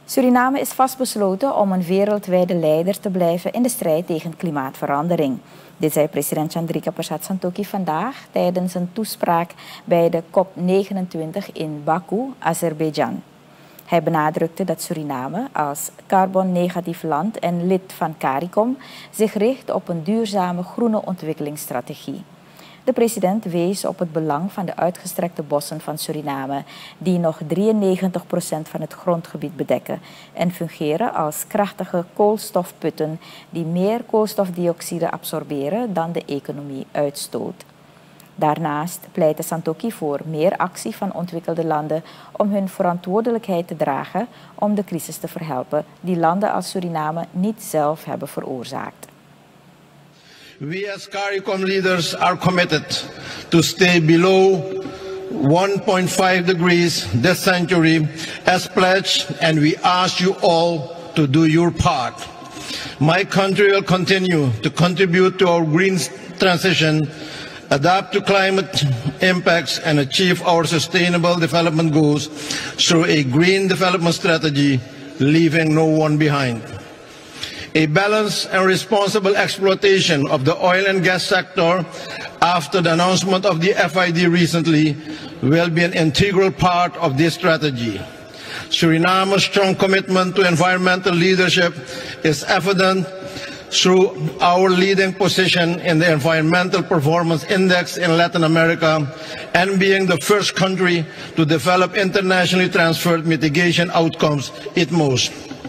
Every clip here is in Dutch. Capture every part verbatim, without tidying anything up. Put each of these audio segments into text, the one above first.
Suriname is vastbesloten om een wereldwijde leider te blijven in de strijd tegen klimaatverandering. Dit zei president Chandrika Persat Santokhi vandaag tijdens een toespraak bij de COP negenentwintig in Baku, Azerbeidzjan. Hij benadrukte dat Suriname als carbon-negatief land en lid van CARICOM zich richt op een duurzame groene ontwikkelingsstrategie. De president wees op het belang van de uitgestrekte bossen van Suriname, die nog drieënnegentig procent van het grondgebied bedekken en fungeren als krachtige koolstofputten die meer koolstofdioxide absorberen dan de economie uitstoot. Daarnaast pleitte Santokhi voor meer actie van ontwikkelde landen om hun verantwoordelijkheid te dragen om de crisis te verhelpen die landen als Suriname niet zelf hebben veroorzaakt. We as CARICOM leaders are committed to stay below one point five degrees this century as pledged, and we ask you all to do your part. My country will continue to contribute to our green transition, adapt to climate impacts, and achieve our sustainable development goals through a green development strategy, leaving no one behind. A balanced and responsible exploitation of the oil and gas sector after the announcement of the F I D recently will be an integral part of this strategy. Suriname's strong commitment to environmental leadership is evident through our leading position in the Environmental Performance Index in Latin America and being the first country to develop internationally transferred mitigation outcomes I T M Os.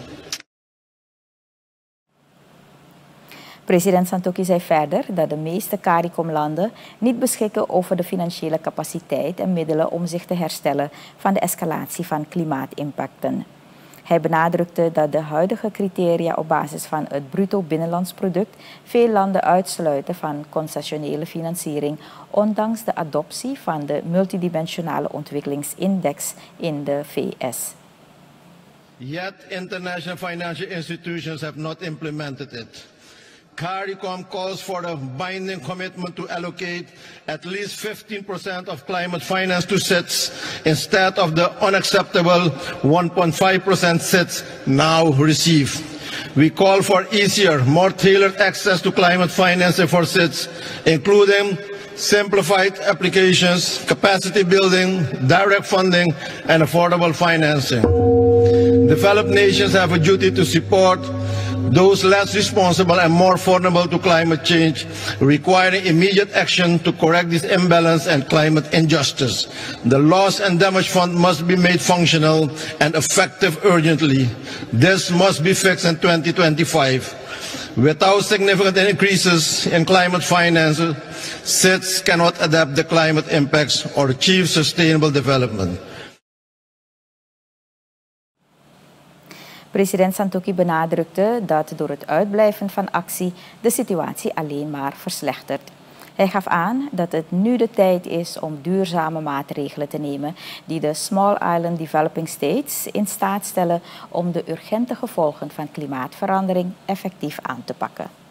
President Santokhi zei verder dat de meeste CARICOM-landen niet beschikken over de financiële capaciteit en middelen om zich te herstellen van de escalatie van klimaatimpacten. Hij benadrukte dat de huidige criteria op basis van het bruto binnenlands product veel landen uitsluiten van concessionele financiering, ondanks de adoptie van de multidimensionale ontwikkelingsindex in de V S. Yet international financial institutions have not implemented it. CARICOM calls for a binding commitment to allocate at least fifteen percent of climate finance to S I Ts instead of the unacceptable one point five percent S I Ts now receive. We call for easier, more tailored access to climate financing for S I Ts, including simplified applications, capacity building, direct funding, and affordable financing. Developed nations have a duty to support those less responsible and more vulnerable to climate change, requiring immediate action to correct this imbalance and climate injustice. The Loss and Damage Fund must be made functional and effective urgently. This must be fixed in twenty twenty-five. Without significant increases in climate finance, S I Ts cannot adapt the climate impacts or achieve sustainable development. President Santokhi benadrukte dat door het uitblijven van actie de situatie alleen maar verslechtert. Hij gaf aan dat het nu de tijd is om duurzame maatregelen te nemen die de Small Island Developing States in staat stellen om de urgente gevolgen van klimaatverandering effectief aan te pakken.